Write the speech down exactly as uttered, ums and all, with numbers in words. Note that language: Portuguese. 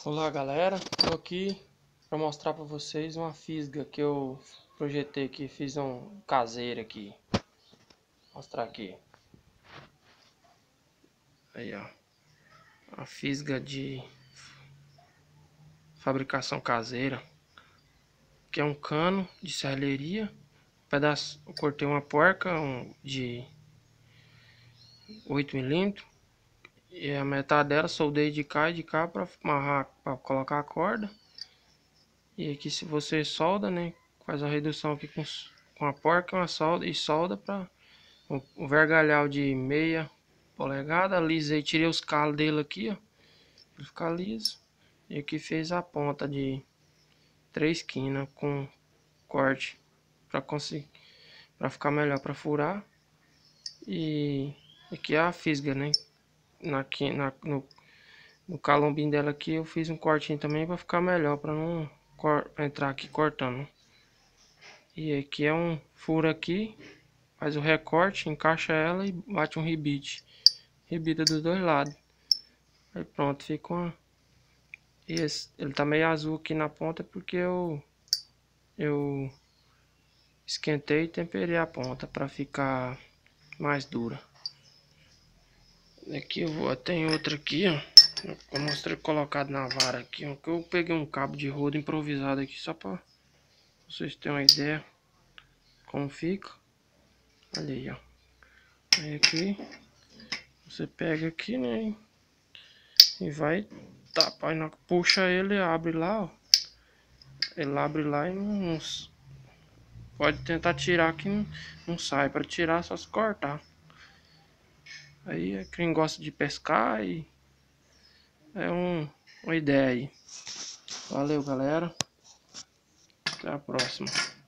Olá galera, tô aqui para mostrar para vocês uma fisga que eu projetei aqui, fiz um caseiro aqui. Vou mostrar aqui. Aí ó, a fisga de fabricação caseira, que é um cano de serralheria. Pedaço, eu cortei uma porca um, de oito milímetros e a metade dela soldei de cá e de cá para amarrar, para colocar a corda. E aqui se você solda, né, faz a redução aqui com, com a porca, uma solda e solda para o vergalhau de meia polegada. Alisei, tirei os calos dele aqui, ó, para ficar liso. E aqui fez a ponta de três quinas com corte para conseguir, para ficar melhor para furar. E aqui é a fisga, né? Na, na, no, no calombinho dela aqui eu fiz um cortinho também para ficar melhor, para não pra entrar aqui cortando. E aqui é um furo aqui, faz o recorte, encaixa ela e bate um rebite. Rebita dos dois lados. Aí pronto, fica uma... Esse, ele tá meio azul aqui na ponta porque eu eu esquentei e temperei a ponta para ficar mais dura. Aqui eu vou, tem outra aqui, ó. Eu mostrei colocado na vara aqui, ó, que eu peguei um cabo de rodo improvisado aqui só para vocês terem uma ideia como fica. Olha aí, ó. Aí aqui você pega aqui, né, e vai tapar, puxa ele, abre lá, ó. Ele abre lá e não, pode tentar tirar que não, não sai. Para tirar só se cortar. Aí é quem gosta de pescar e é um, uma ideia aí. Valeu galera, até a próxima.